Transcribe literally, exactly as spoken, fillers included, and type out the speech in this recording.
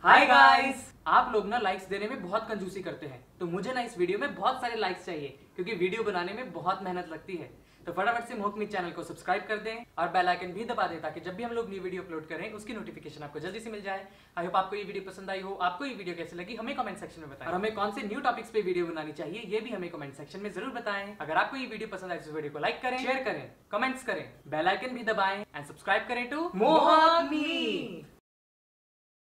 Hi guys, आप लोग ना लाइक्स देने में बहुत कंजूसी करते हैं, तो मुझे ना इस वीडियो में बहुत सारे लाइक्स चाहिए क्योंकि वीडियो बनाने में बहुत मेहनत लगती है। तो फटाफट से मोहक मीत चैनल को सब्सक्राइब कर दें और बेल आइकन भी दबा दें ताकि जब भी हम लोग न्यू वीडियो अपलोड करें उसकी नोटिफिकेशन आपको जल्दी से मिल जाए। आई होप आपको ये वीडियो पसंद आई हो। आपको ये वीडियो कैसे लगी हमें कमेंट सेक्शन में बताएं और हमें कौन से न्यू टॉपिक्स पे वीडियो बनानी चाहिए ये भी हमें कमेंट सेक्शन में जरूर बताएं। अगर आपको ये वीडियो पसंद आए तो वीडियो को लाइक करें, शेयर करें, कमेंट्स करें, बेल आइकन भी दबाएं एंड सब्सक्राइब करें टू मोहक मीत।